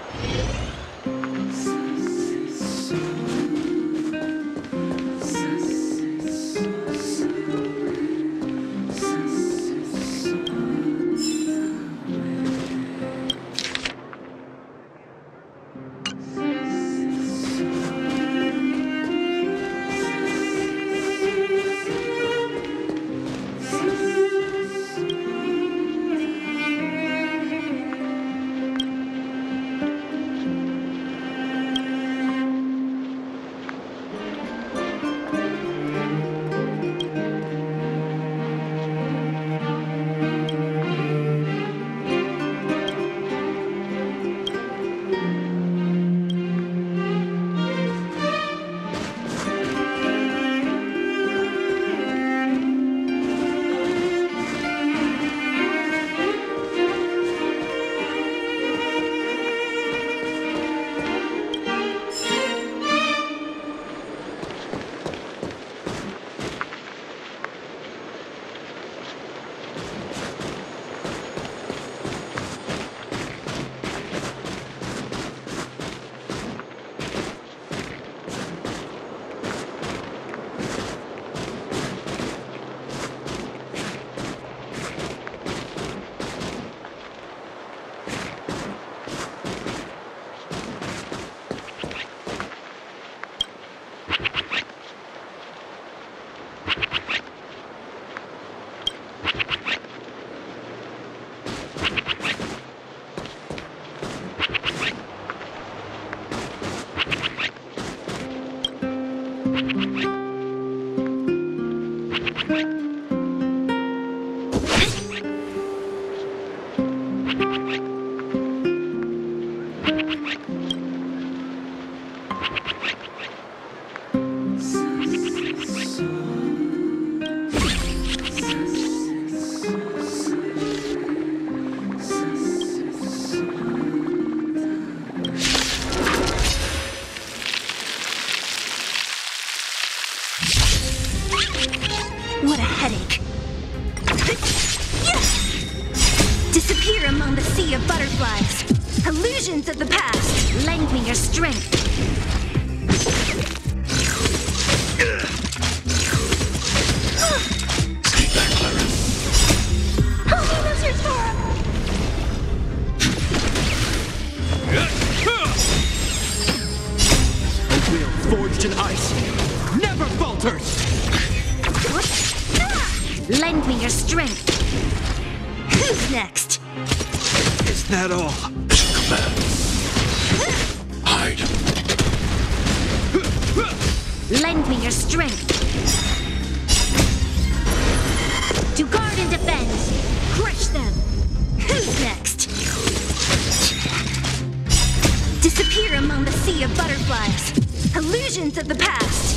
What a headache. Disappear among the sea of butterflies. Illusions of the past, lend me your strength. Stay back, Clara. Holy lizards for him! A will forged in ice never falters! Lend me your strength. Who's next? Is that all? Command. Hide. Lend me your strength. To guard and defend. Crush them. Who's next? Disappear among the sea of butterflies. Illusions of the past.